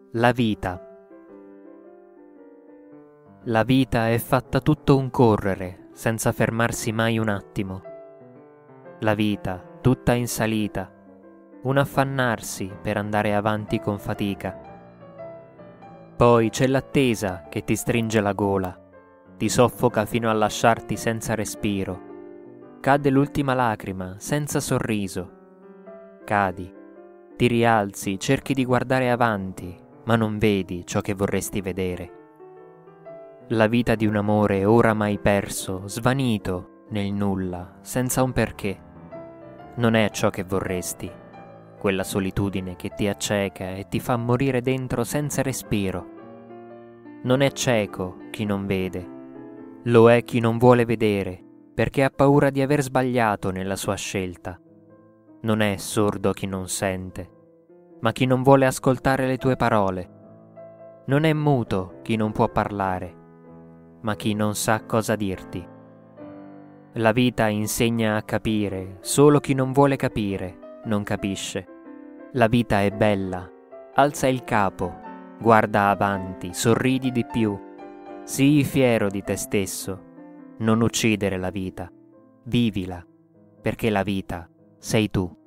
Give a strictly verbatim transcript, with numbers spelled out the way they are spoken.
La vita. La vita è fatta tutto un correre, senza fermarsi mai un attimo. La vita, tutta in salita, un affannarsi per andare avanti con fatica. Poi c'è l'attesa che ti stringe la gola, ti soffoca fino a lasciarti senza respiro. Cade l'ultima lacrima, senza sorriso. Cadi, ti rialzi, cerchi di guardare avanti, ma non vedi ciò che vorresti vedere. La vita di un amore ora mai perso, svanito nel nulla, senza un perché. Non è ciò che vorresti, quella solitudine che ti acceca e ti fa morire dentro senza respiro. Non è cieco chi non vede, lo è chi non vuole vedere, perché ha paura di aver sbagliato nella sua scelta. Non è sordo chi non sente, ma chi non vuole ascoltare le tue parole. Non è muto chi non può parlare, ma chi non sa cosa dirti. La vita insegna a capire, solo chi non vuole capire non capisce. La vita è bella, alza il capo, guarda avanti, sorridi di più. Sii fiero di te stesso, non uccidere la vita, vivila, perché la vita sei tu.